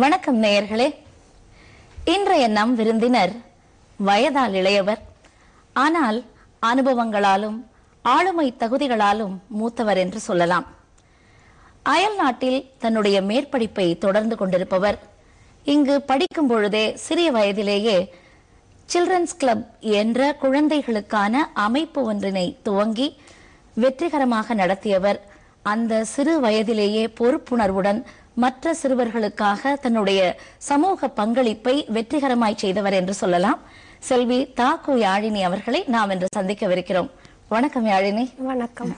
வணக்கம் நேயர்களே. இன்றைய நம் விருந்தினர் வயதால் இளையவர், ஆனால் அனுபவங்களாலும் ஆளுமை தகுதிகளாலும் மூத்தவர் என்று சொல்லலாம். அயல் நாட்டில் தன்னுடைய மேற்படிப்பை தொடர்ந்து கொண்டிருப்பவர். இங்கு படிக்கும் பொழுதே சிறிய வயதிலேயே சில்ட்ரன்ஸ் கிளப் என்ற குழந்தைகளுக்கான அமைப்பு ஒன்றினை துவங்கி வெற்றிகரமாக நடத்தியவர். அந்த சிறு வயதிலேயே பொறுப்புணர்வுடன் மற்ற சிறுவர்களுக்காக தன்னுடைய சமூக பங்களிப்பை வெற்றிகரமாய் செய்தவர் என்று சொல்லலாம். செல்வி தாக்கு யாழினி அவர்களை நாம் இன்று சந்திக்கவிருக்கிறோம். வணக்கம் யாழினி. வணக்கம்.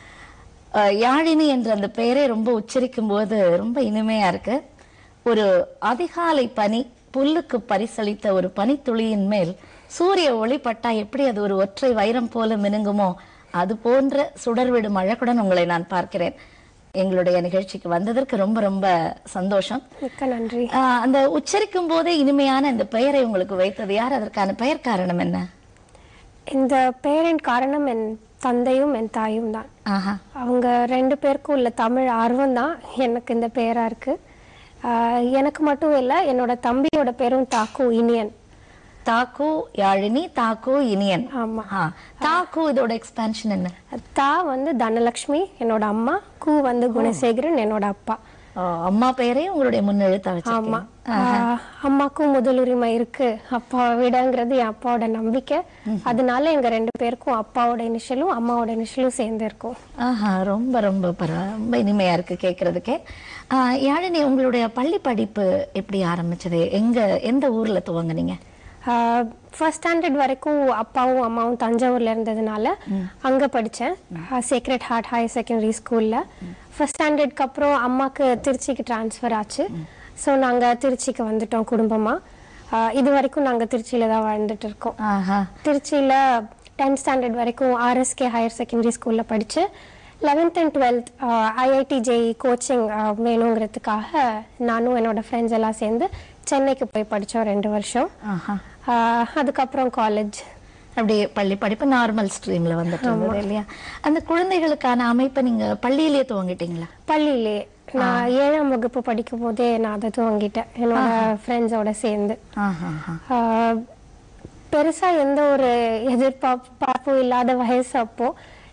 யாழினி என்ற அந்த பெயரை ரொம்ப உச்சரிக்கும் போது ரொம்ப இனிமையா இருக்கு. ஒரு அதிகாலை பனி புல்லுக்கு பரிசளித்த ஒரு பனித்துளியின் மேல் சூரிய ஒளி பட்டா எப்படி அது ஒரு ஒற்றை வைரம் போல மினுங்குமோ அது போன்ற சுடர்விடும் அழகுடன் உங்களை நான் பார்க்கிறேன். எங்களுடைய நிகழ்ச்சிக்கு வந்ததற்கு ரொம்ப ரொம்ப சந்தோஷம். மிக்க நன்றி. அந்த உச்சரிக்கும் போதே இனிமையான இந்த பெயரை உங்களுக்கு வைத்தது யார்? அதற்கான பெயர் காரணம் என்ன? இந்த பெயரின் காரணம் என் தந்தையும் என் தாயும் தான். அவங்க ரெண்டு பேருக்கும் உள்ள தமிழ் ஆர்வம் தான் எனக்கு இந்த பெயரா இருக்கு. எனக்கு மட்டும் இல்லை, என்னோட தம்பியோட பேரும் தாக்கு இனியன். தாக்கு யாழினி, தாக்கு இனியன். ஆமா. தாக்கு இதோட எக்ஸ்பான்ஷன் என்ன? தா வந்து தனலட்சுமி என்னோட அம்மா, கு வந்து குணசேகரன் என்னோட அப்பா. அம்மா பெயரே உங்களுடைய முன்னெழுத்த வச்சு? ஆமா. அம்மாக்கும் முதலுரிமை இருக்கு அப்பா விடங்கிறது என் அப்பாவோட நம்பிக்கை. அதனால எங்க ரெண்டு பேருக்கும் அப்பாவோட இனிஷியலும் அம்மாவோட இனிஷியலும் சேர்ந்து இருக்கும். ரொம்ப ரொம்ப ரொம்ப இனிமையா இருக்கு கேட்கறதுக்கே. யாழினி, உங்களுடைய பள்ளி படிப்பு எப்படி ஆரம்பிச்சது? எந்த ஊர்ல துவங்குனீங்க? ஃபர்ஸ்ட் ஸ்டாண்டர்ட் வரைக்கும் அப்பாவும் அம்மாவும் தஞ்சாவூர்ல இருந்ததுனால அங்க படித்தேன், சேக்ரெட் ஹார்ட் ஹையர் செகண்டரி ஸ்கூல்ல. ஃபர்ஸ்ட் ஸ்டாண்டர்ட்க்கு அப்புறம் அம்மாக்கு திருச்சிக்கு டிரான்ஸ்ஃபர் ஆச்சு. ஸோ நாங்கள் திருச்சிக்கு வந்துட்டோம் குடும்பமா. இது வரைக்கும் நாங்கள் திருச்சியில தான் வாழ்ந்துட்டு இருக்கோம். திருச்சியில 10th ஸ்டாண்டர்ட் வரைக்கும் ஆர்எஸ்கே ஹையர் செகண்டரி ஸ்கூல்ல படிச்சு 11th and 12th IIT JEE coaching வேணுங்கிறதுக்காக நானும் என்னோட ஃப்ரெண்ட்ஸ் எல்லாம் சேர்ந்து சென்னைக்கு போய் படித்தோம் 2 வருஷம். அதுக்கப்புறம் காலேஜ். அப்படியே பள்ளி படிப்பு நார்மல் ஸ்ட்ரீம்ல வந்துட்டு இருந்தது இல்லையா? அந்த குழந்தைகளுக்கான அமைப்பை நீங்க பள்ளியிலேயே துவங்கிட்டீங்களா? பள்ளியிலே நான் 7ஆம் வகுப்பு படிக்கும் போதே நான் அதை துவங்கிட்டேன் என்னோட ஃப்ரெண்ட்ஸோட சேர்ந்து. பெருசா எந்த ஒரு எதிர்பார்ப்பும் இல்லாத வயசு அப்போ.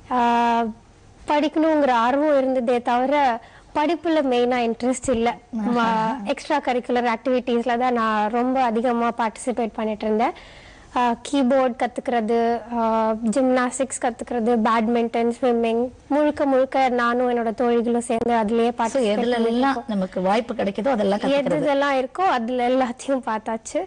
படிக்கணுங்கிற ஆர்வம் இருந்ததே தவிர படிப்புல மெயினா இன்ட்ரெஸ்ட் இல்லை. எக்ஸ்ட்ரா கரிக்குலர் ஆக்டிவிட்டீஸ்ல தான் நான் ரொம்ப அதிகமா பார்ட்டிசிபேட் பண்ணிட்டு இருந்தேன். கீபோர்ட் கத்துக்கிறது, ஜிம்னாஸ்டிக்ஸ் கத்துக்கிறது, பேட்மிண்டன், ஸ்விம்மிங், முழுக்க முழுக்க நானும் என்னோட தோழிகளும் சேர்ந்து அதுலயே பார்த்து நமக்கு வாய்ப்பு கிடைக்குதோ எதெல்லாம் இருக்கோ அதுல எல்லாத்தையும் பார்த்தாச்சு.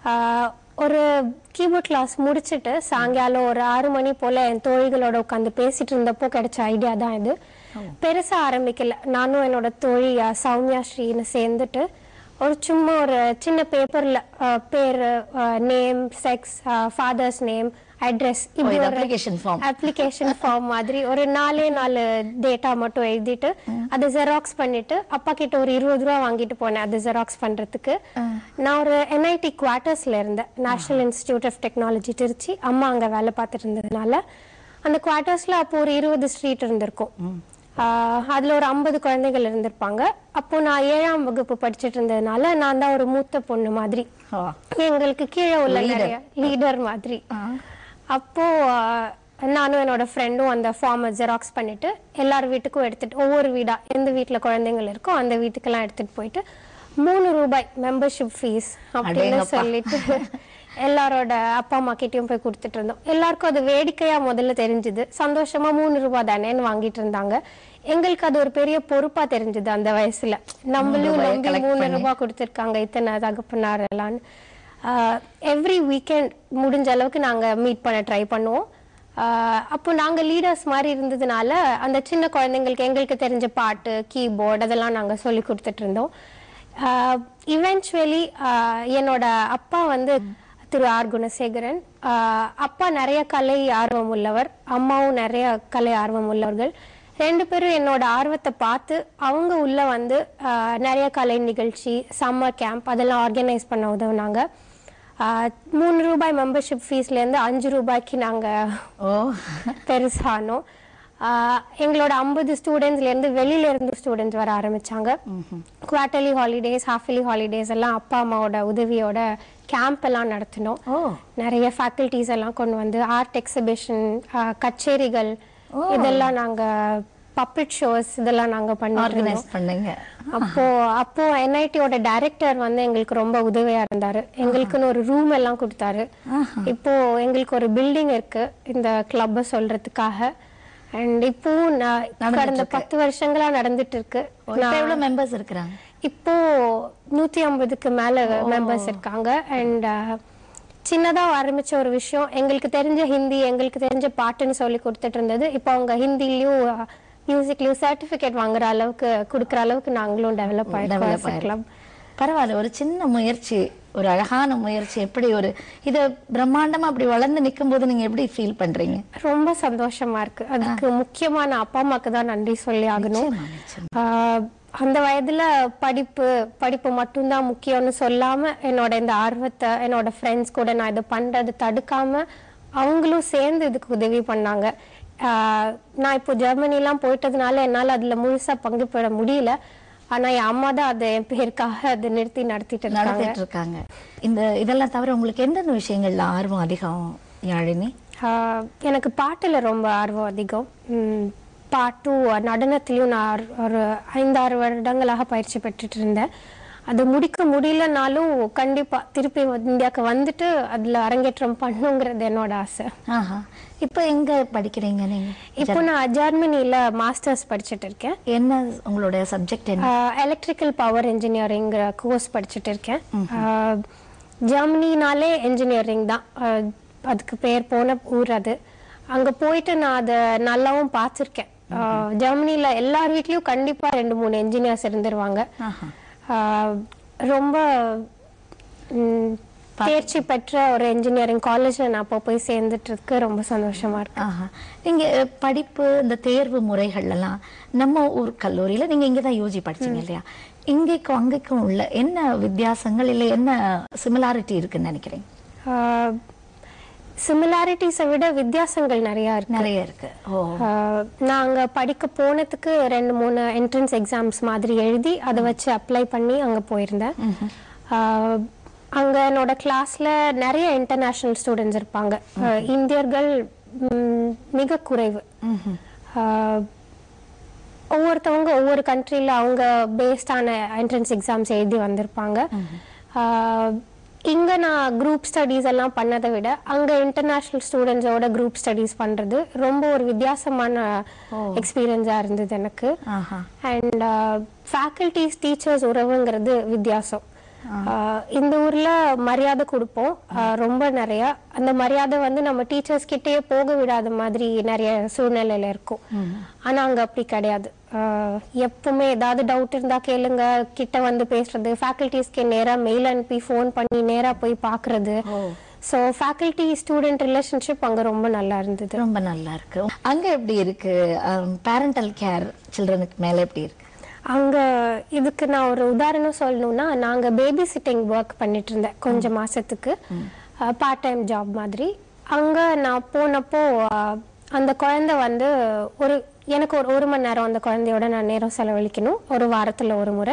ஒரு கீபோர்ட் கிளாஸ் முடிச்சுட்டு சாயங்காலம் ஒரு 6 மணி போல என் தோழிகளோட உட்காந்து பேசிட்டு இருந்தப்போ கிடைச்ச ஐடியா தான் இது. பெருசா ஆரம்பிக்கல. நானும் என்னோட தோழி சௌமியா ஸ்ரீன்னு சேர்ந்துட்டு ஒரு சும்மா ஒரு சின்ன பேப்பர்ல பேரு, name, sex, father's name, address, இப்படி ஒரு அப்ளிகேஷன் ஃபார்ம் மாதிரி ஒரு 4 டேட்டா மட்டும் எழுதிட்டு அதை ஜெராக்ஸ் பண்ணிட்டு அப்பா கிட்ட ஒரு 20 ரூபா வாங்கிட்டு போனேன் அது ஜெராக்ஸ் பண்றதுக்கு. நான் ஒரு என்ஐடி குவார்ட்டர்ஸ்ல இருந்தேன், national institute of technology Trichy. அம்மா அங்க வேலை பார்த்துட்டு இருந்ததுனால அந்த குவார்ட்டர்ஸ்ல அப்போ ஒரு 20 ஸ்ட்ரீட் இருந்திருக்கும். அதுல ஒரு 50 குழந்தைகள் இருந்திருப்பாங்க. அப்போ நான் 7ஆம் வகுப்பு படிச்சுட்டு இருந்ததுனால நான் தான் ஒரு மூத்த பொண்ணு மாதிரி, எங்களுக்கு கீழே உள்ள நிறைய லீடர் மாதிரி. அப்போ நானும் என்னோட ஃப்ரெண்டும் அந்த ஃபார்மை ஜெராக்ஸ் பண்ணிட்டு எல்லார் வீட்டுக்கும் எடுத்துட்டு, ஒவ்வொரு வீடா எந்த வீட்டுல குழந்தைகள் இருக்கோ அந்த வீட்டுக்கெல்லாம் எடுத்துட்டு போயிட்டு 3 ரூபாய் மெம்பர்ஷிப் ஃபீஸ் அப்படின்னு சொல்லிட்டு எல்லாரோட அப்பா அம்மா கிட்டயும் போய் கொடுத்துட்டு இருந்தோம். எல்லாருக்கும் அது வேடிக்கையா முதல்ல தெரிஞ்சுது. சந்தோஷமா 3 ரூபாய் தானேன்னு வாங்கிட்டு இருந்தாங்க. எங்களுக்கு அது ஒரு பெரிய பொறுப்பா தெரிஞ்சது அந்த வயசுல. நம்மளும் நம்பி 3 ரூபாய் கொடுத்துருக்காங்க இத்தனை தகப்பனார் எல்லாம்னு. எவ்ரி வீக்கெண்ட் முடிஞ்ச அளவுக்கு நாங்க மீட் பண்ண ட்ரை பண்ணுவோம். அப்போ நாங்க லீடர்ஸ் மாதிரி இருந்ததுனால அந்த சின்ன குழந்தைங்களுக்கு எங்களுக்கு தெரிஞ்ச பாட்டு, கீபோர்டு அதெல்லாம் நாங்க சொல்லி கொடுத்துட்டு இருந்தோம். இவென்ச்சுவலி என்னோட அப்பா வந்து திரு ஆர் குணசேகரன். அப்பா நிறைய கலை ஆர்வம் உள்ளவர், அம்மாவும் நிறைய கலை ஆர்வம் உள்ளவர்கள். 2 பேரும் என்னோட ஆர்வத்தை பார்த்து அவங்க உள்ள வந்து நிறைய கலை நிகழ்ச்சி, சம்மர் கேம்ப் அதெல்லாம் ஆர்கனைஸ் பண்ண உதவுனாங்க. 3 ரூபாய் மெம்பர்ஷிப் ஃபீஸ்ல இருந்து 5 ரூபாய்க்கு நாங்க பெருசானோம். எங்களோட 50 ஸ்டூடெண்ட்ஸ்லேருந்து வெளியில இருந்து ஸ்டூடெண்ட்ஸ் வர ஆரம்பிச்சாங்க. குவார்டர்லி ஹாலிடேஸ், ஹாஃப்லி ஹாலிடேஸ் எல்லாம் அப்பா அம்மாவோட உதவியோட கேம்ப் எல்லாம் நடத்தினோம். நிறைய ஃபேக்கல்டிஸ் எல்லாம் கொண்டு வந்து ஆர்ட் எக்ஸிபிஷன், கச்சேரிகள், இதெல்லாம் நாங்க பப்பட் ஷோஸ் இதெல்லாம் நாங்க பண்ணீங்க. அப்போ என்ஐடியோட டைரக்டர் வந்து எங்களுக்கு ரொம்ப உதவியா இருந்தாரு. எங்களுக்குன்னு ஒரு ரூம் எல்லாம் கொடுத்தாரு. இப்போ எங்களுக்கு ஒரு பில்டிங் இருக்கு இந்த கிளப்ப சொல்றதுக்காக. அண்ட் இப்போ கடந்த 10 வருஷங்களா நடந்துட்டு இருக்கு. எவ்வளவு மெம்பர்ஸ் இருக்காங்க? இப்போ 150க்கு மேல மெம்பர்ஸ் இருக்காங்க. அண்ட் சின்னதா ஆரம்பிச்ச ஒரு விஷயம், எங்களுக்கு தெரிஞ்ச ஹிந்தி, எங்களுக்கு தெரிஞ்ச பாட்டுன்னு சொல்லி கொடுத்துட்டு இருந்தது. இப்போ அவங்க ஹிந்திலயும் மியூசிக்லயும் சர்டிபிகேட் வாங்குற அளவுக்கு கொடுக்குற அளவுக்கு நாங்களும் டெவலப் ஆயிருக்கோம். பரவாயில்ல, ஒரு சின்ன முயற்சி, ஒரு அழகான முயற்சி. எப்படி ஒரு இது பிரம்மாண்டமா அப்படி வளர்ந்து நிற்கும் போது நீங்க எப்படி ஃபீல் பண்றீங்க? ரொம்ப சந்தோஷமா இருக்கு. அதுக்கு முக்கியமான அப்பா அம்மாக்கு தான் நன்றி சொல்லி ஆகணும். அந்த வயதுல படிப்பு மட்டும்தான் முக்கியம்னு சொல்லாம என்னோட இந்த ஆர்வத்தை என்னோட ஃப்ரெண்ட்ஸ் கூட நான் இதை பண்றது தடுக்காம அவங்களும் சேர்ந்து இதுக்கு உதவி பண்ணாங்க. நான் இப்போ ஜெர்மனிலாம் போயிட்டதுனால என்னால அதுல முழுசா பங்கு பெற முடியல. ஆனா என் அம்மா தான் அதை என் பேருக்காக அதை நிறுத்தி நடத்திட்டு இருக்காங்க. இதெல்லாம் தவிர உங்களுக்கு எந்தெந்த விஷயங்கள்ல ஆர்வம் அதிகம் யாழினி? எனக்கு பாட்டுல ரொம்ப ஆர்வம் அதிகம். பாட்டும் நடனத்திலையும் நான் ஒரு 5-6 வருடங்களாக பயிற்சி பெற்றுட்டு இருந்தேன். அது முடிக்க முடியலனாலும் கண்டிப்பா திருப்பி இந்தியாவுக்கு வந்துட்டு அதுல அரங்கேற்றம் பண்ணுங்கிறது என்னோட ஆசை. இப்போ எங்க படிக்கிறீங்க நீங்க? இப்போ நான் ஜெர்மனில மாஸ்டர்ஸ் படிச்சுட்டு இருக்கேன். என்ன உங்களோட சப்ஜெக்ட் என்ன? எலக்ட்ரிக்கல் பவர் இன்ஜினியரிங் கோர்ஸ் படிச்சுட்டு இருக்கேன். ஜெர்மனினாலே இன்ஜினியரிங் தான், அதுக்கு பேர் போன ஊர் அது. அங்க போயிட்டு நான் அதை நல்லாவும் பார்த்துருக்கேன். ஜெர்மனில எல்லார் வீட்லயும் கண்டிப்பா 2-3 என்ஜினியர்ஸ் இருந்துருவாங்க. ரொம்ப தேர்ச்சி பெற்ற ஒரு இன்ஜினியரிங் காலேஜ்ல நான் இப்போ போய் சேர்ந்துட்டு இருக்கு. ரொம்ப சந்தோஷமா இருக்கு. நீங்க படிப்பு இந்த தேர்வு முறைகள் எல்லாம் நம்ம ஊர் கல்லூரியில நீங்க இங்கதான் யூஜி படிச்சீங்க இல்லையா? இங்கேக்கும் அங்கேக்கும் உள்ள என்ன வித்தியாசங்கள் இல்லை என்ன சிமிலாரிட்டி இருக்குன்னு நினைக்கிறீங்க? சிமிலாரிட்டிஸை விட வித்தியாசங்கள் நிறைய இருக்கு. நாங்க படிக்க போனதுக்கு 2-3 என்ட்ரன்ஸ் எக்ஸாம்ஸ் மாதிரி எழுதி அதை வச்சு அப்ளை பண்ணி அங்க போயிருந்தேன். அங்க என்னோட கிளாஸ்ல நிறைய இன்டர்நேஷனல் ஸ்டூடெண்ட்ஸ் இருப்பாங்க. இந்தியர்கள் மிக குறைவு. ஒவ்வொருத்தவங்க ஒவ்வொரு கண்ட்ரில அவங்க பேஸ்டான என்ட்ரன்ஸ் எக்ஸாம்ஸ் எழுதி வந்திருப்பாங்க. இங்க நான் குரூப் ஸ்டடீஸ் எல்லாம் பண்ணதை விட அங்க இன்டர்நேஷனல் ஸ்டூடெண்ட்ஸோட குரூப் ஸ்டடீஸ் பண்றது ரொம்ப ஒரு வித்தியாசமான எக்ஸ்பீரியன்ஸா இருந்தது எனக்கு. அண்ட் ஃபேக்கல்டிஸ் டீச்சர்ஸ் உறவுங்கிறது வித்தியாசம். இந்த ஊர்ல மரியாதை கொடுப்போம் ரொம்ப நிறைய. அந்த மரியாதை வந்து நம்ம டீச்சர்ஸ் கிட்டயே போக விடாத மாதிரி நிறைய சூழ்நிலையில இருக்கும். ஆனா அங்க அப்படி கிடையாது. எப்பவுமே ஏதாவது டவுட் இருந்தா கேளுங்க, கிட்ட வந்து பேசுறது, ஃபேக்கல்டிஸ்க்கு நேரா மெயில் அனுப்பி ஃபோன் பண்ணி நேரா போய் பாக்குறது. சோ ஃபேக்கல்டி ஸ்டூடெண்ட் ரிலேஷன்ஷிப் அங்க ரொம்ப நல்லா இருந்தது. ரொம்ப நல்லா இருக்கு. அங்க எப்படி இருக்கு பேரண்டல் கேர் சில்ட்ரனுக்கு மேல எப்படி இருக்கு அங்க? இதுக்கு நான் ஒரு உதாரணம் சொல்லணும்னா, நாங்க பேபி சிட்டிங் ஒர்க் பண்ணிட்டு இருந்தேன் கொஞ்சம் மாசத்துக்கு, பார்ட் டைம் ஜாப் மாதிரி. அங்க நான் போனப்போ அந்த குழந்தை வந்து எனக்கு ஒரு மணி நேரம் அந்த குழந்தையோட நான் நேரம் செலவழிக்கணும், ஒரு வாரத்துல ஒரு முறை.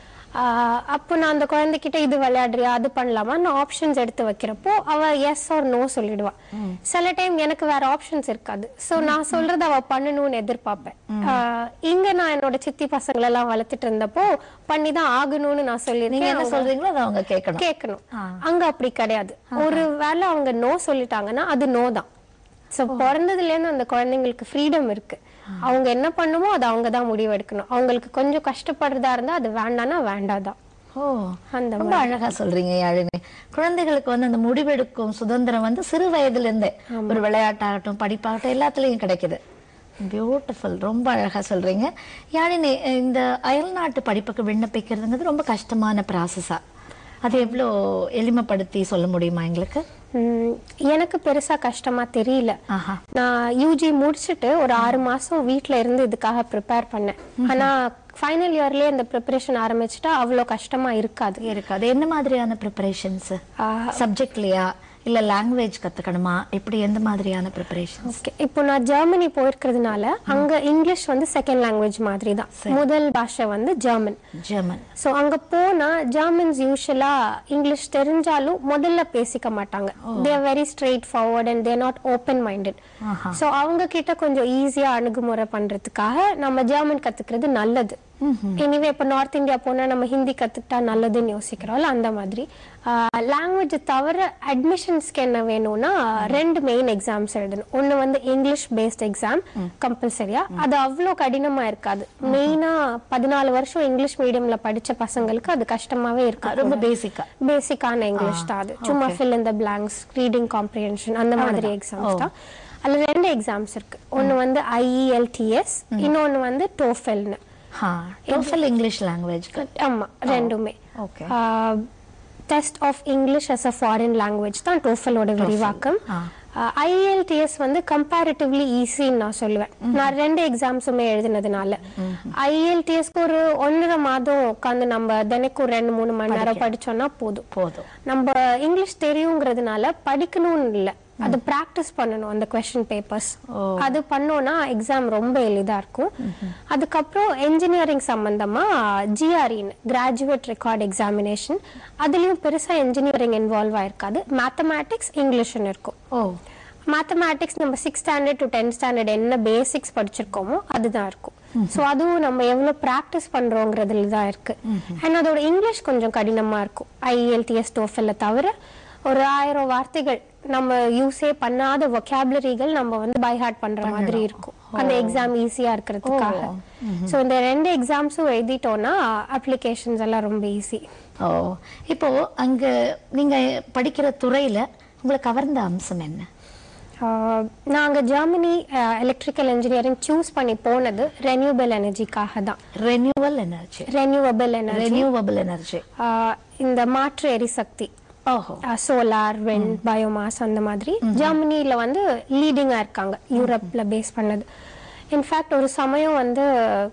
அப்போ நான் அந்த குழந்தைகிட்ட இது விளையாடுறியா, அது பண்ணலாமா, நான் ஆப்ஷன்ஸ் எடுத்து வைக்கிறப்போ அவ எஸ் ஆர் நோ சொல்லிடுவா. சில டைம் எனக்கு வேற ஆப்ஷன்ஸ் இருக்காது. சோ நான் சொல்றது அவ பண்ணணும்னு எதிர்பார்ப்பேன். இங்க நான் என்னோட சித்தி பசங்களை எல்லாம் வளர்த்துட்டு இருந்தப்போ பண்ணிதான் ஆகணும்னு நான் சொல்லிருக்கேன். கேட்கணும். அங்க அப்படி கிடையாது. ஒரு வேளை அவங்க நோ சொல்லிட்டாங்கன்னா அது நோ தான். சோ பிறந்ததுல இருந்து அந்த குழந்தைங்களுக்கு ஃப்ரீடம் இருக்கு. அவங்க என்ன பண்ணுமோ அது அவங்க தான் முடிவு எடுக்கணும். அவங்களுக்கு கொஞ்சம் கஷ்டப்படுறதா இருந்தா அது வேண்டாம்னா வேண்டாதான். ரொம்ப அழகா சொல்றீங்க யாழினி. குழந்தைகளுக்கு வந்து அந்த முடிவெடுக்கும் சுதந்திரம் வந்து சிறு வயதுல இருந்தே ஒரு விளையாட்டாகட்டும் படிப்பாகட்டும் எல்லாத்துலயும் கிடைக்குது. பியூட்டிஃபுல். ரொம்ப அழகா சொல்றீங்க யாழினி. இந்த அயல்நாட்டு படிப்புக்கு விண்ணப்பிக்கிறதுங்கிறது ரொம்ப கஷ்டமான ப்ராசஸா? அது எவ்வளோ எளிமைப்படுத்தி சொல்ல முடியுமா எங்களுக்கு? எனக்கு பெருசா கஷ்டமா தெரியல. நான் யூஜி முடிச்சுட்டு ஒரு 6 மாசம் வீட்டுல இருந்து இதுக்காக ப்ரிப்பேர் பண்ணேன். ஆனா ஃபைனல் இயர்லயே இந்த ப்ரிப்பரேஷன் ஆரம்பிச்சுட்டா அவ்வளோ கஷ்டமா இருக்காது. என்ன மாதிரியான ப்ரிப்பரேஷன்ஸ்? சப்ஜெக்ட்லயா இல்ல லாங்குவேஜ் கத்துக்கணுமா? எப்படி எந்த மாதிரியான ப்ரிப்பரேஷன்? ஓகே, இப்போ நான் ஜெர்மனி போயிருக்கிறதுனால அங்க இங்கிலீஷ் வந்து செகண்ட் லாங்குவேஜ் மாதிரி தான். முதல் பாஷை வந்து ஜெர்மன். ஸோ அங்க போனா ஜெர்மன்ஸ் யூஸ்வலா இங்கிலீஷ் தெரிஞ்சாலும் முதல்ல பேசிக்க மாட்டாங்க. They are very straight forward and they are not open minded. So அவங்க கிட்ட கொஞ்சம் ஈஸியா அணுகுமுறை பண்றதுக்காக நம்ம ஜெர்மன் கத்துக்கிறது நல்லது. எனிவே இப்போ நார்த் இந்தியா போனா நம்ம ஹிந்தி கத்துக்கிட்டா நல்லதுன்னு யோசிக்கிறோம்ல, அந்த மாதிரி. லாங்குவேஜ் தவிர அட்மிஷன்ஸ்க்கு என்ன வேணும்னா 2 மெயின் எக்ஸாம்ஸ் எழுதணும். ஒன்னு வந்து இங்கிலீஷ் பேஸ்ட் எக்ஸாம் கம்பல்சரியா. அது அவ்வளோ கடினமா இருக்காது. மெயினா 14 வருஷம் இங்கிலீஷ் மீடியம்ல படிச்ச பசங்களுக்கு அது கஷ்டமாவே இருக்கு. ரொம்ப பேசிக்கான இங்கிலீஷ் தான் அது. சும்மா fill in the blanks, reading comprehension அந்த மாதிரி எக்ஸாம்ஸ் தான். அதுல 2 எக்ஸாம்ஸ் இருக்கு. ஒன்னு வந்து IELTS, இன்னொன்னு வந்து TOEFLன்னு. TOEFL English language. ஆமா, ரெண்டுமே. Okay. Test of English as a foreign language தான் TOEFL ஓட விரிவாக்கம். IELTS வந்து கம்பேரிட்டிவ்லி ஈஸின்னு நான் சொல்லுவேன். நான் 2 எக்ஸாம்ஸுமே எழுதினதுனால. IELTSக்கு ஒரு 1.5 மாதம் உட்காந்து நம்ம தினைக்கும் 2-3 மணி நேரம் படிச்சோம்னா போதும். நம்ம இங்கிலீஷ் தெரியுங்கிறதுனால படிக்கணும்னு இல்லை, அது பிராக்டிஸ் பண்ணணும். அந்த क्वेश्चन பேப்பர்ஸ் அது பண்ணோம்னா எக்ஸாம் ரொம்ப எளிதா இருக்கும். அதுக்கப்புறம் என்ஜினியரிங் சம்பந்தமா GRE கிராஜுவேட் ரெக்கார்ட் எக்ஸாமினேஷன். அதுலயும் பெருசா என்ஜினியரிங் இன்வால்வ் ஆயிருக்காது. மேத்தமேட்டிக்ஸ் இங்கிலீஷ்னு இருக்கும். மேத்தமேட்டிக்ஸ் நம்ம 6th standard to 10th standard என்ன பேசிக்ஸ் படிச்சிருக்கோமோ அதுதான் இருக்கும். ஸோ அதுவும் நம்ம எவ்வளவு ப்ராக்டிஸ் பண்றோங்கிறதுல தான் இருக்கு. அண்ட் அதோட இங்கிலீஷ் கொஞ்சம் கடினமா இருக்கும். IELTS TOEFL தவிர ஒரு 1000 வார்த்தைகள் நம்ம யூஸே பண்ணாத வொக்காபுலரிகள் நம்ம வந்து பை ஹார்ட் பண்ற மாதிரி இருக்கும் அந்த எக்ஸாம் ஈஸியா இருக்கிறதுக்காக. ஸோ இந்த 2 எக்ஸாம்ஸும் எழுதிட்டோம்னா அப்ளிகேஷன்ஸ் எல்லாம் ரொம்ப ஈஸி. இப்போ அங்க நீங்க படிக்கிற துறையில உங்களை கவர்ந்த அம்சம் என்ன? நாங்க ஜெர்மனி எலக்ட்ரிக்கல் இன்ஜினியரிங் சூஸ் பண்ணி போனது ரெனியூவபிள் எனர்ஜிக்காக தான். ரெனியூவபிள் எனர்ஜி இந்த மாற்று எரிசக்தி, சோலார், விண்ட், பயோமாஸ் அந்த மாதிரி. ஜெர்மனில வந்து லீடிங்கா இருக்காங்க, யூரோப்ல பேஸ் பண்ணது. இன்ஃபேக்ட் ஒரு சமயம் வந்து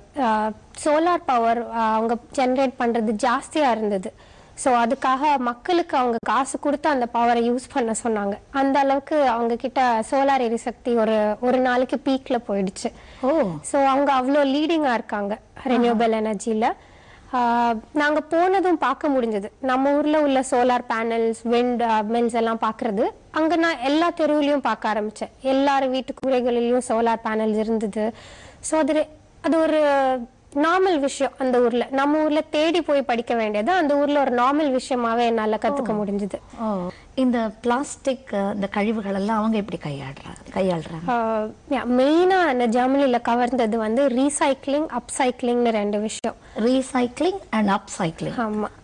சோலார் பவர் அவங்க ஜெனரேட் பண்றது ஜாஸ்தியா இருந்தது. ஸோ அதுக்காக மக்களுக்கு அவங்க காசு கொடுத்து அந்த பவரை யூஸ் பண்ண சொன்னாங்க. அந்த அளவுக்கு அவங்க கிட்ட சோலார் எரிசக்தி ஒரு நாளைக்கு பீக்ல போயிடுச்சு. ஸோ அவங்க அவ்வளோ லீடிங்கா இருக்காங்க ரெனியூவபிள் எனர்ஜில. நாங்க போனதும் பார்க்க முடிஞ்சது. நம்ம ஊர்ல உள்ள சோலார் பேனல்ஸ், விண்ட் மில்ஸ் எல்லாம் பாக்குறது அங்க நான் எல்லா தெருவுலயும் பார்க்க ஆரம்பிச்சேன். எல்லாரும் வீட்டு கூரைகளிலும் சோலார் பேனல்ஸ் இருந்தது. ஸோ அது ஒரு நார்மல் விஷயம் அந்த ஊர்ல. நம்ம ஊர்ல தேடி போய் படிக்க வேண்டியது அந்த ஊர்ல ஒரு நார்மல் விஷயமாவே என்னால கத்துக்க முடிஞ்சது. இந்த பிளாஸ்டிக் இந்த கழிவுகள் எல்லாம் அவங்க எப்படி கையாளுறாங்க? மெயினா அந்த ஜெர்மனில கவர்ந்தது வந்து ரீசைக்ளிங், அப்சைக்ளிங்னு 2 விஷயம். Recycling and upcycling.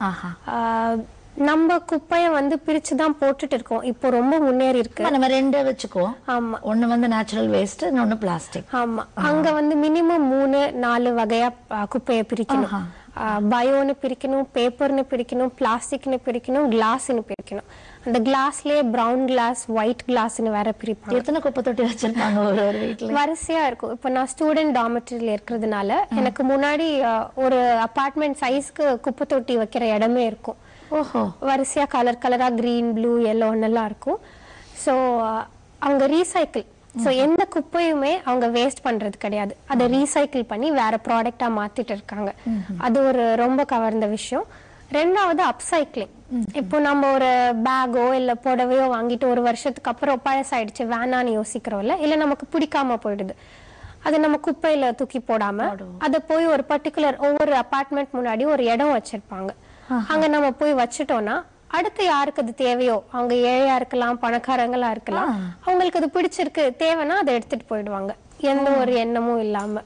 ஆமா. நம்ம குப்பைய வந்து பிரிச்சுதான் போட்டுட்டு இருக்கோம். இப்போ ரொம்ப முன்னேறி இருக்கு. நம்ம 2 வச்சுக்குவோம். ஆமா. ஒன்னு வந்து நேச்சுரல் வேஸ்ட், இன்னொன்னு பிளாஸ்டிக். ஆமா. அங்க வந்து மினிமம் 3-4 வகையா குப்பைய பிரிக்கணும். பயோன்னு பிரிக்கணும், பேப்பர்னு பிரிக்கணும், பிளாஸ்டிக்னு பிரிக்கணும், கிளாஸ்னு பிரிக்கணும். அந்த கிளாஸ்லயே பிரவுன் கிளாஸ், ஒயிட் கிளாஸ்னு வேற பிரிப்பாங்க. எத்தனை குப்பை தொட்டி வச்சிருப்பாங்க ஒரு வீட்டுல? வரிசையா இருக்கும். இப்ப நான் ஸ்டூடெண்ட் டார்மெட்டரியில இருக்கிறதுனால எனக்கு முன்னாடி ஒரு அபார்ட்மெண்ட் சைஸ்க்கு குப்பை தொட்டி வைக்கிற இடமே இருக்கும். வரிசையா கலரா கிரீன், ப்ளூ, எல்லோ எல்லாம் இருக்கும். ஸோ அவங்க ரீசைக்கிள். ஸோ எந்த குப்பையுமே அவங்க வேஸ்ட் பண்றது கிடையாது. அதை ரீசைக்கிள் பண்ணி வேற ப்ராடக்டா மாத்திட்டு இருக்காங்க. அது ஒரு ரொம்ப கவர்ந்த விஷயம். 2வது அப்சைக்ளிங். இப்போ நம்ம ஒரு பேக்கோ இல்ல புடவையோ வாங்கிட்டு ஒரு வருஷத்துக்கு அப்புறம் பழசாயிடுச்சு வேணான்னு யோசிக்கிறோம்ல, இல்ல நமக்கு பிடிக்காம போயிடுது. அதை நம்ம குப்பையில தூக்கி போடாம அதை போய் ஒரு பர்டிகுலர் ஒவ்வொரு அபார்ட்மெண்ட் முன்னாடி ஒரு இடம் வச்சிருப்பாங்க. அங்க நம்ம போய் வச்சுட்டோம்னா அடுத்து யாருக்கு அது தேவையோ, அவங்க ஏழையா இருக்கலாம், பணக்காரங்களா இருக்கலாம், அவங்களுக்கு அது பிடிச்சிருக்கு தேவைன்னா அதை எடுத்துட்டு போயிடுவாங்க, எந்த ஒரு எண்ணமும் இல்லாம.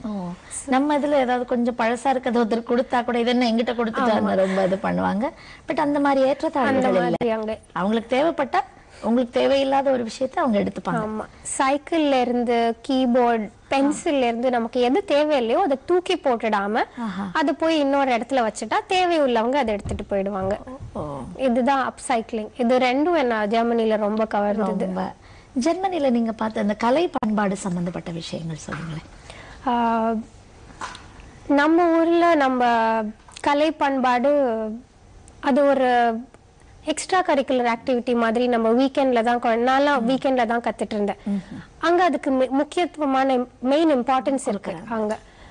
நம்ம இதுல ஏதாவது கொஞ்சம் பழசா இருக்கிறது ஒருத்தர் கொடுத்தா கூட இது என்ன எங்கிட்ட கொடுத்துட்டாங்க ரொம்ப இது பண்ணுவாங்க. பட் அந்த மாதிரி ஏற்றத்தாழ்வுகள் இல்லை. அவங்களுக்கு தேவைப்பட்டா உங்களுக்கு தேவையில்லாத ஒரு விஷயத்தை அவங்க எடுத்துப்பாங்க. ஆமா. சைக்கிள்ல இருந்து கீபோர்ட், பென்சில்ல இருந்து நமக்கு எது தேவையில்லையோ அதை தூக்கி போட்டுடாம அது போய் இன்னொரு இடத்துல வச்சுட்டா தேவையுள்ளவங்க அதை எடுத்துட்டு போயிடுவாங்க. இதுதான் அப்சைக்ளிங். இது 2ம் என்ன ஜெர்மனில ரொம்ப கவர்ந்தது. ஜெர்மனில நீங்க பார்த்த அந்த கலை பண்பாடு சம்பந்தப்பட்ட விஷயங்கள் சொல்லுங்களேன். நம்ம ஊர்ல நம்ம கலை பண்பாடு அது ஒரு எக்ஸ்ட்ரா கரிக்குலர் ஆக்டிவிட்டி மாதிரி நம்ம வீக்கெண்ட்ல தான் நான்லாம் வீக்கெண்ட்ல தான் கத்துட்டு இருந்தேன். அங்க அதுக்கு முக்கியத்துவமான மெயின் இம்பார்ட்டன்ஸ் இருக்கு அங்க.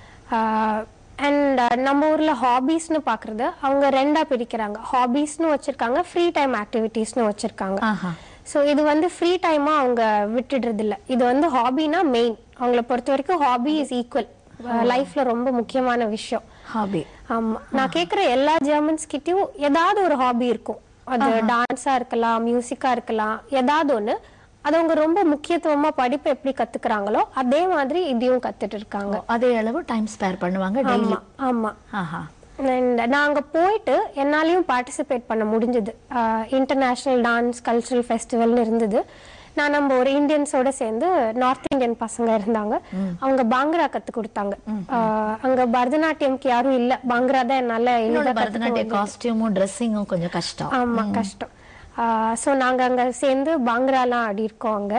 அண்ட் நம்ம ஊர்ல ஹாபீஸ்னு பாக்குறது அவங்க ரெண்டா பிரிக்கிறாங்க. ஹாபீஸ்னு வச்சிருக்காங்க, ஃப்ரீ டைம் ஆக்டிவிட்டிஸ்னு வச்சிருக்காங்க. ஸோ இது வந்து ஃப்ரீ டைமா அவங்க விட்டுடுறது இல்லை. இது வந்து ஹாபினா மெயின். அவங்கள பொறுத்த வரைக்கும் ஹாபி இஸ் ஈக்குவல் லைஃப்ல ரொம்ப முக்கியமான விஷயம் ஹாபி. ஆமா, நான் கேக்குற எல்லா ஜெர்மன்ஸ் கிட்டயும் ஏதாவது ஒரு ஹாபி இருக்கும். அது டான்ஸா இருக்கலாம், மியூசிக்கா இருக்கலாம், ஏதாவது ஒண்ணு. அது அவங்க ரொம்ப முக்கியத்துவமா படிப்பு எப்படி கத்துக்கிறாங்களோ அதே மாதிரி இதையும் கத்துட்டு இருக்காங்க. அதே அளவு டைம் ஸ்பேர் பண்ணுவாங்க டெய்லி. ஆமா. நான் அங்க போயிட்டு என்னாலையும் பார்ட்டிசிபேட் பண்ண முடிஞ்சது. இன்டர்நேஷனல் டான்ஸ் கல்ச்சரல் ஃபெஸ்டிவல்னு இருந்தது. நான் நம்ம ஒரு இந்தியன்ஸோட சேர்ந்து நார்த் இந்தியன் பசங்க இருந்தாங்க. அவங்க பாங்கரா கத்து கொடுத்தாங்க. அங்க பரதநாட்டியம்க்கு யாரும் இல்ல, பாங்கரா தான் என்னால. பரதநாட்டிய காஸ்டியூமும் ட்ரெஸ்ஸிங்கும் கொஞ்சம் கஷ்டம். ஆமா, கஷ்டம். ஸோ நாங்க அங்க சேர்ந்து பாங்கராலாம் ஆடி இருக்கோம் அங்க.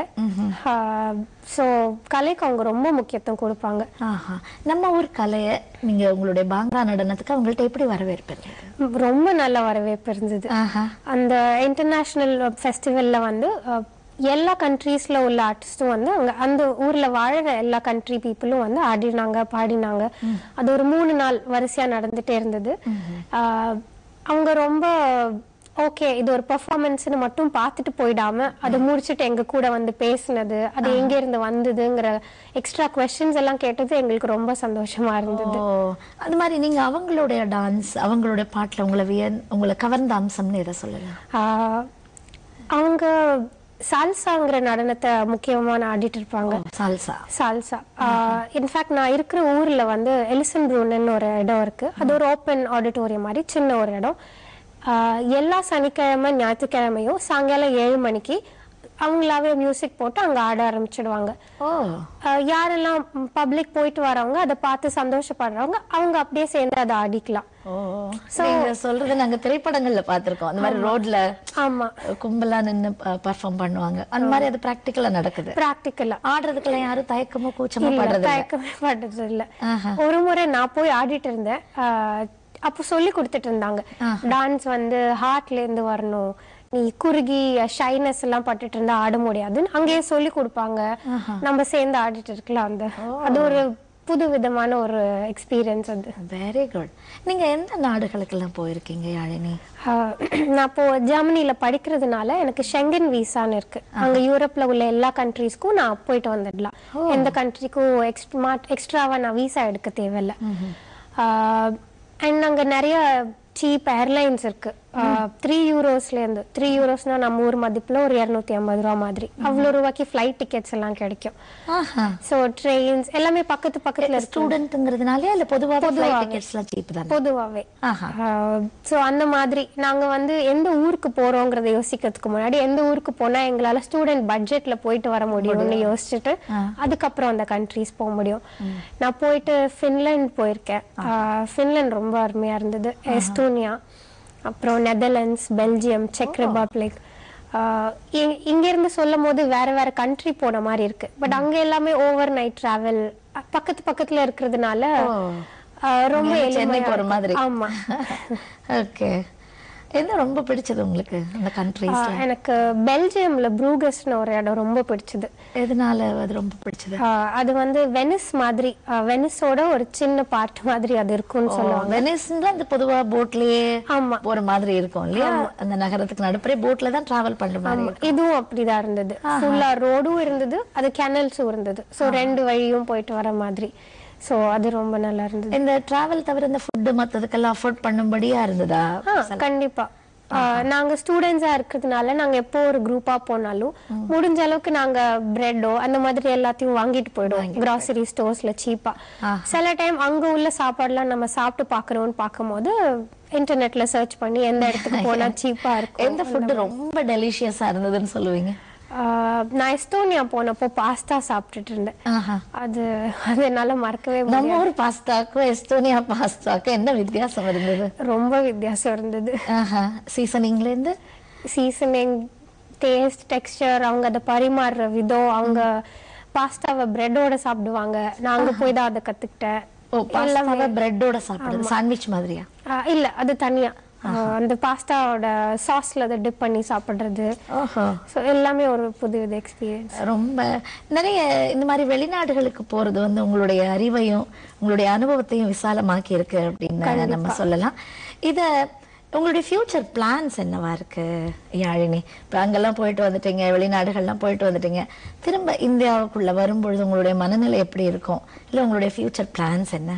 ஸோ கலைக்கு அவங்க ரொம்ப முக்கியத்துவம் கொடுப்பாங்க. நம்ம ஊர் கலையை நீங்க உங்களுடைய பாங்கரா நடனத்துக்கு அவங்கள்ட்ட எப்படி வரவேற்பீங்க? ரொம்ப நல்ல வரவேற்பு இருந்தது. அந்த இன்டர்நேஷனல் ஃபெஸ்டிவல்ல வந்து எல்லா கண்ட்ரீஸ்ல உள்ள ஆர்டிஸ்டும் வந்து அங்க அந்த ஊர்ல வாழற எல்லா கண்ட்ரி பீப்புளும் வந்து ஆடினாங்க, பாடினாங்க. அது ஒரு 3 நாள் வரிசையா நடந்துட்டே இருந்தது. அவங்க ரொம்ப ஓகே, இது ஒரு பெர்ஃபார்மன்ஸ்னு மட்டும் பார்த்துட்டு போயிடாம அதை முடிச்சுட்டு எங்க கூட வந்து பேசினது, அது எங்க இருந்து வந்ததுங்கிற எக்ஸ்ட்ரா குவெஸ்டின்ஸ் எல்லாம் கேட்டது எங்களுக்கு ரொம்ப சந்தோஷமா இருந்தது. அது மாதிரி நீங்க அவங்களுடைய டான்ஸ், அவங்களுடைய பாட்டுல உங்களை கவர்ந்த அம்சம்னு எதை சொல்லலாம்? அவங்க சால்சாங்கிற நடனத்தை முக்கியமா ஆடிட்டு இருப்பாங்க. சால்சா. இன்ஃபேக்ட் நான் இருக்கிற ஊர்ல வந்து எலிசன் ப்ரூன்னு ஒரு இடம் இருக்கு. அது ஒரு ஓப்பன் ஆடிட்டோரியம் மாதிரி சின்ன ஒரு இடம். எல்லா சனிக்கிழமை ஞாயிற்றுக்கிழமையும் சாயங்காலம் 7 மணிக்கு அவங்களாவே மியூசிக் போட்டு அங்க ஆட ஆரம்பிச்சிடுவாங்க. யாரெல்லாம் பப்ளிக் போயிட்டு வரவங்க அதை பார்த்து சந்தோஷப்படுறவங்க அவங்க அப்படியே சேர்ந்து அதை ஆடிக்கலாம். சொல்றது நாங்க திரைப்படங்கள்ல பாத்திருக்கோம். அந்த மாதிரி ரோட்ல ஆமா கும்பலா நின்னு பெர்ஃபார்ம் பண்ணுவாங்க. அந்த மாதிரி அது பிராக்டிகலா நடக்குது. பிராக்டிகலா ஆடுறதுக்குள்ள யாரும் தயக்கமோ கூச்சமோ படுறது இல்ல. ஒரு முறை நான் போய் ஆடிட்டு இருந்தேன். அப்போ சொல்லி கொடுத்துட்டு இருந்தாங்க, டான்ஸ் வந்து ஹார்ட்ல இருந்து வரணும், நீ குறுகி ஷைனஸ் எல்லாம் பட்டுட்டு இருந்தா ஆட முடியாதுன்னு அங்கேயே சொல்லி கொடுப்பாங்க. நம்ம சேர்ந்து ஆடிட்டு இருக்கலாம். அது ஒரு புது விதமான ஒரு எக்ஸ்பீரியன்ஸ். அது வெரி குட். நீங்க எந்த நாடுகளுக்கு எல்லாம் போயிருக்கீங்க யாழினி? நான் இப்போ ஜெர்மனில படிக்கிறதுனால எனக்கு ஷெங்கன் வீசான்னு இருக்கு. அங்க யூரோப்ல உள்ள எல்லா கண்ட்ரீஸ்க்கும் நான் போயிட்டு வந்துடலாம். எந்த கண்ட்ரிக்கும் எக்ஸ்ட்ராவா நான் வீசா எடுக்க தேவையில்லை. அண்ட் அங்க நிறைய சீப் ஏர்லைன்ஸ் இருக்கு. 3 யூரோஸ்ல இருந்து 3 யூரோஸ்னா நம்ம ஊர் மதிப்புல ஒரு 250 ரூபா மாதிரி அவ்வளவு ரூபாய்க்கு ஃபிளைட் டிக்கெட்ஸ் எல்லாம் கிடைக்கும். சோ ட்ரெயின்ஸ் எல்லாமே பக்கத்துல ஸ்டூடெண்ட்ங்கிறதுனால இல்ல பொதுவாவே ஃபிளைட் டிக்கெட்ஸ்லாம் சீப் தான்? பொதுவாவே. சோ அந்த மாதிரி நாங்க வந்து எந்த ஊருக்கு போறோம்ங்கறத யோசிக்கிறதுக்கு முன்னாடி எந்த ஊருக்கு போனா எங்களால ஸ்டூடெண்ட் பட்ஜெட்ல போயிட்டு வர முடியும்னு யோசிச்சுட்டு அதுக்கப்புறம் அந்த கண்ட்ரீஸ் போக முடியும். நான் போயிட்டு ஃபின்லாந்து போயிருக்கேன். ஃபின்லாந்து ரொம்ப அருமையா இருந்தது. எஸ்டோனியா, அப்புறம் நெதர்லாண்ட்ஸ், பெல்ஜியம், செக் ரிபப்ளிக். இங்க இருந்து சொல்லும் போது வேற வேற கண்ட்ரி போன மாதிரி இருக்கு. பட் அங்க எல்லாமே ஓவர் நைட் டிராவல் பக்கத்துல இருக்கிறதுனால ரொம்ப எளிமையா போற மாதிரி. ஆமா. ஓகே. என்ன ரொம்ப பிடிச்சது உங்களுக்கு அந்த கண்ட்ரீஸ்ல? எனக்கு பெல்ஜியம்ல ப்ரூகஸ்னு ஒரு இடம் ரொம்ப பிடிச்சது. எதனால அது ரொம்ப பிடிச்சது? அது வந்து வெனிஸ் மாதிரி, வெனிஸோட ஒரு சின்ன பார்ட் மாதிரி அது இருக்கும்னு சொல்லுவாங்க. வெனிஸ்ல அந்த பொதுவா போட்லயே போற மாதிரி இருக்கும் இல்லையா? அந்த நகரத்துக்கு நடுப்புற போட்ல தான் டிராவல் பண்ற மாதிரி. இதுவும் அப்படிதான் இருந்தது. ஃபுல்லா ரோடும் இருந்தது, அது கேனல்ஸும் இருந்தது. சோ 2 வழியும் போயிட்டு வர மாதிரி. சோ அது ரொம்ப நல்லா இருந்தது. இந்த டிராவல் தவிர இந்த ஃபுட் மத்ததுக்கெல்லாம் அஃபோர்ட் பண்ணும்படியா இருந்ததா? கண்டிப்பா. நாங்க ஸ்டூடெண்ட்ஸா இருக்கிறதுனால நாங்க எப்போ ஒரு குரூப்பா போனாலும் முடிஞ்ச அளவுக்கு நாங்க பிரெட்டோ அந்த மாதிரி எல்லாத்தையும் வாங்கிட்டு போயிடுவோம் கிராசரி ஸ்டோர்ஸ்ல சீப்பா. சில டைம் அங்க உள்ள சாப்பாடுலாம் நம்ம சாப்பிட்டு பாக்குறோம்னு பார்க்கும்போது இன்டர்நெட்ல சர்ச் பண்ணி எந்த இடத்துக்கு போனா சீப்பா இருக்கும். எந்த ஃபுட் ரொம்ப டெலிஷியஸா இருந்ததுன்னு சொல்லுவீங்க? நான் எஸ்டோனியா போனப்போ பாஸ்தா சாப்பிட்டுட்டு இருந்தேன். அது என்னால மறக்கவே முடியாது. நம்ம ஊர் பாஸ்தாக்கும் எஸ்டோனியா பாஸ்தாக்கும் என்ன வித்தியாசம் இருந்தது? ரொம்ப வித்தியாசம் இருந்தது. சீசனிங்ல இருந்து சீசனிங், டேஸ்ட், டெக்ஸ்சர், அவங்க அதை பரிமாறுற விதம், அவங்க பாஸ்தாவை பிரெட்டோட சாப்பிடுவாங்க. நாங்க போய் தான் அதை கத்துக்கிட்டேன். பிரெட்டோட சாப்பிடுறது சாண்ட்விச் மாதிரியா? இல்ல, அது தனியா. அந்த பாஸ்தாவோட சாஸ்ல அதை டிப் பண்ணி சாப்பிடுறது. ஸோ எல்லாமே ஒரு புது எக்ஸ்பீரியன்ஸ். ரொம்ப நிறைய இந்த மாதிரி வெளிநாடுகளுக்கு போறது வந்து உங்களுடைய அறிவையும் உங்களுடைய அனுபவத்தையும் விசாலமாக்கி இருக்கு அப்படின்னு நம்ம சொல்லலாம். இத உங்களுடைய ஃபியூச்சர் பிளான்ஸ் என்னவா இருக்கு யாழினி? இப்போ அங்கெல்லாம் போயிட்டு வந்துட்டீங்க, வெளிநாடுகள்லாம் போயிட்டு வந்துட்டீங்க, திரும்ப இந்தியாவுக்குள்ள வரும்பொழுது உங்களுடைய மனநிலை எப்படி இருக்கும்? இல்லை உங்களுடைய ஃபியூச்சர் பிளான்ஸ் என்ன?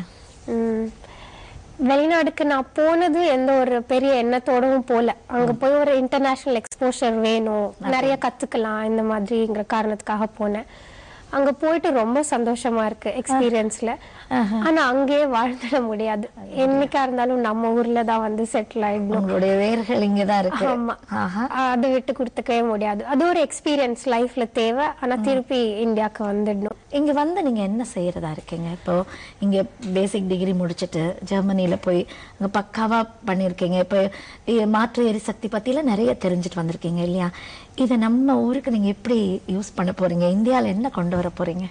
வெளிநாடுக்கு நான் போனது எந்த ஒரு பெரிய எண்ணத்தோடவும் போல. அங்க போய் ஒரு இன்டர்நேஷனல் எக்ஸ்போஷர் வேணும், நிறைய கத்துக்கலாம் இந்த மாதிரிங்கிற காரணத்துக்காக போனேன். அங்க போயிட்டு ரொம்ப சந்தோஷமா இருக்கு எக்ஸ்பீரியன்ஸ்ல. ஆனா அங்கேயே வாழ்ந்துட முடியாது. என்னைக்கா இருந்தாலும் நம்ம ஊர்ல தான் வந்து செட்டில் ஆயிடணும். உங்களுடைய வேர்கள் இங்கதான் இருக்கு. ஆமா, அதை விட்டு கொடுத்துக்கவே முடியாது. அது ஒரு எக்ஸ்பீரியன்ஸ் லைஃப்ல தேவை. ஆனா திருப்பி இந்தியாவுக்கு வந்துடணும். இங்க வந்து நீங்க என்ன செய்யறதா இருக்கீங்க? இப்போ இங்க பேசிக் டிகிரி முடிச்சுட்டு ஜெர்மனில போய் அங்க பக்காவா பண்ணிருக்கீங்க. இப்போ மாற்று எரிசக்தி பத்தியில நிறைய தெரிஞ்சுட்டு வந்திருக்கீங்க இல்லையா? இதை நம்ம ஊருக்கு நீங்க எப்படி யூஸ் பண்ண போறீங்க? இந்தியால என்ன கொண்டு வர போறீங்க?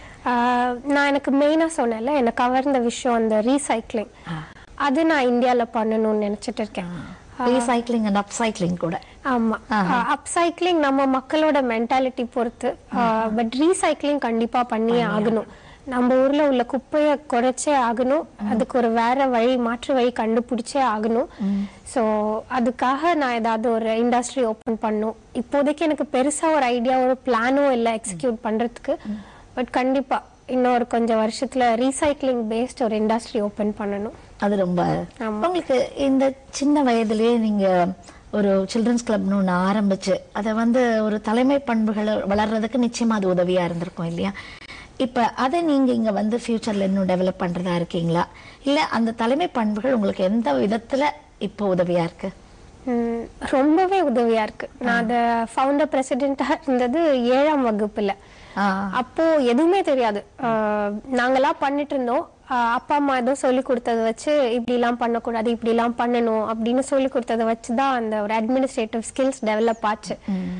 நான் எனக்கு மெயினா சொன்னேன்ல, எனக்கு கவர்ந்த விஷயம் அந்த ரீசைக்ளிங். அது நான் இந்தியால பண்ணணும்னு நினைச்சிட்டு இருக்கேன். ரீசைக்ளிங் அண்ட் அப்சைக்ளிங் கூட. ஆமா, அப்சைக்ளிங் நம்ம மக்களோட மென்டாலிட்டி பொறுத்து. பட் ரீசைக்ளிங் கண்டிப்பா பண்ணியே ஆகணும். நம்ம ஊர்ல உள்ள குப்பையை குறைச்சே ஆகணும். அதுக்கு ஒரு வேற வழி, மாற்று வழி கண்டுபிடிச்சே ஆகணும். ஸோ அதுக்காக நான் ஏதாவது ஒரு இண்டஸ்ட்ரி ஓப்பன் பண்ணும். இப்போதைக்கு எனக்கு பெருசா ஒரு ஐடியா, ஒரு பிளானும் இல்லை எக்ஸிக்யூட் பண்றதுக்கு. பட் கண்டிப்பா இன்னொரு கொஞ்சம் வருஷத்துல ரீசைக்ளிங் பேஸ்ட் ஒரு இண்டஸ்ட்ரி ஓப்பன் பண்ணணும். அது ரொம்ப உங்களுக்கு இந்த சின்ன வயதிலேயே நீங்க ஒரு சில்ட்ரன்ஸ் கிளப்னு ஒன்று ஆரம்பிச்சு அதை வந்து ஒரு தலைமை பண்புகளை வளர்றதுக்கு நிச்சயமா அது உதவியா இருந்திருக்கும் இல்லையா? இப்ப அதை நீங்க இங்க வந்து ஃபியூச்சர்ல இன்னும் டெவலப் பண்றதா இருக்கீங்களா? இல்ல அந்த தலைமை பண்புகள் உங்களுக்கு எந்த விதத்துல இப்போ உதவியா இருக்கு? ரொம்பவே உதவியா இருக்கு. நான் அதை ஃபவுண்டர் பிரசிடென்டா இருந்தது 7ஆம் வகுப்புல. அப்போ எதுவுமே தெரியாது. நாங்களா பண்ணிட்டு இருந்தோம். அப்பா அம்மா ஏதோ சொல்லி கொடுத்ததை வச்சு இப்படி எல்லாம் பண்ணக்கூடாது, இப்படி எல்லாம் பண்ணணும் அப்படின்னு சொல்லி கொடுத்ததை வச்சுதான் அந்த ஒரு அட்மினிஸ்ட்ரேட்டிவ் ஸ்கில்ஸ் டெவலப் ஆச்சு.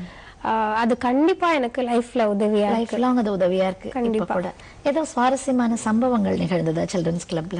அது கண்டிப்பா எனக்கு லைஃப்ல உதவியா இருக்கு. லைஃப் அது உதவியா இருக்கு. கண்டிப்பா கூட ஏதோ சுவாரஸ்யமான சம்பவங்கள் நிகழ்ந்ததா சில்ட்ரன்ஸ் கிளப்ல?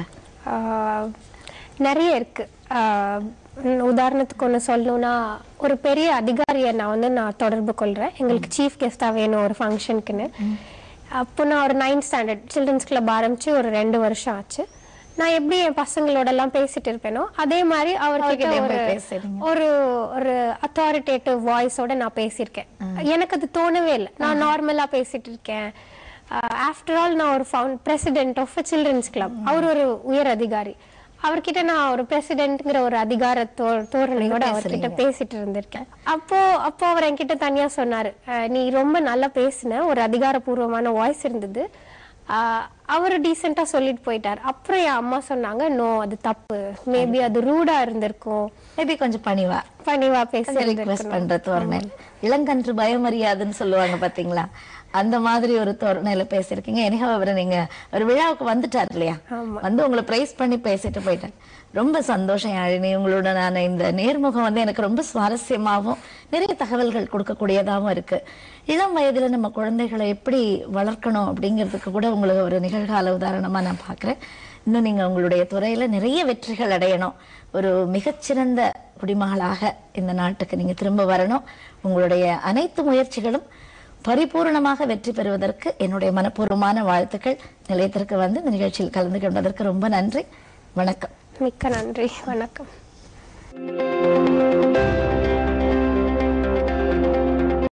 நிறைய இருக்கு. உதாரணத்துக்கு ஒன்று சொல்லணும்னா, ஒரு பெரிய அதிகாரியை நான் தொடர்பு கொள்றேன். எங்களுக்கு சீஃப் கெஸ்டா வேணும் ஒரு ஃபங்க்ஷனுக்குன்னு. அப்போ நான் ஒரு 9th ஸ்டாண்டர்ட் சில்ட்ரன்ஸ் கிளப் ஆரம்பிச்சு ஒரு 2 வருஷம் ஆச்சு. நான் எப்படி என் பசங்களோட எல்லாம் பேசிட்டு இருப்பேனோ அதே மாதிரி அவர்கிட்ட ஒரு ஒரு அத்தாரிட்டேட்டிவ் வாய்ஸோட நான் பேசியிருக்கேன். எனக்கு அது தோணவே இல்லை. நான் நார்மலா பேசிட்டு இருக்கேன். ஆஃப்டர் ஆல் நான் ஒரு பிரசிடென்ட் ஆஃப் சில்ட்ரன்ஸ் கிளப். அவர் ஒரு உயர் அதிகாரி. அவர்கிட்ட நான் ஒரு பிரசிடென்ட்ங்கிற ஒரு அதிகார தோரணையோட அவர்கிட்ட பேசிட்டு இருந்திருக்கேன். அப்போ அவர் என்கிட்ட தனியா சொன்னாரு, நீ ரொம்ப நல்லா பேசின, ஒரு அதிகாரப்பூர்வமான வாய்ஸ் இருந்தது. அவரு டீசெண்டா சொல்லிட்டு போயிட்டார். அப்புறம் என் அம்மா சொன்னாங்க, நோ அது தப்பு, மேபி அது ரூடா இருந்திருக்கும், மேபி கொஞ்சம் பணிவா பேசி ரிக்வெஸ்ட் பண்ற தோரணை. இளங்கன்று பயமறியாதுன்னு சொல்லுவாங்க பாத்தீங்களா? அந்த மாதிரி ஒரு தோரணையில பேசிருக்கீங்க. எனிஹா அவரை நீங்க ஒரு விழாவுக்கு வந்துட்டார் இல்லையா? வந்து உங்களை பிரைஸ் பண்ணி பேசிட்டு போயிட்டார். ரொம்ப சந்தோஷம் யாழினி. உங்களோட நான் இந்த நேர்முகம் வந்து எனக்கு ரொம்ப சுவாரஸ்யமாகவும் நிறைய தகவல்கள் கொடுக்கக்கூடியதாகவும் இருக்கு. இளம் வயதுல நம்ம குழந்தைகளை எப்படி வளர்க்கணும் அப்படிங்கிறதுக்கு கூட உங்களுக்கு ஒரு நிகழ்கால உதாரணமா நான் பாக்குறேன். இன்னும் நீங்க உங்களுடைய துறையில நிறைய வெற்றிகள் அடையணும். ஒரு மிகச்சிறந்த குடிமகளாக இந்த நாட்டுக்கு நீங்க திரும்ப வரணும். உங்களுடைய அனைத்து முயற்சிகளும் பரிபூர்ணமாக வெற்றி பெறுவதற்கு என்னுடைய மனப்பூர்வமான வாழ்த்துக்கள். நிலையத்திற்கு வந்து இந்த நிகழ்ச்சியில் கலந்து கொண்டதற்கு ரொம்ப நன்றி. வணக்கம். மிக்க நன்றி. வணக்கம்.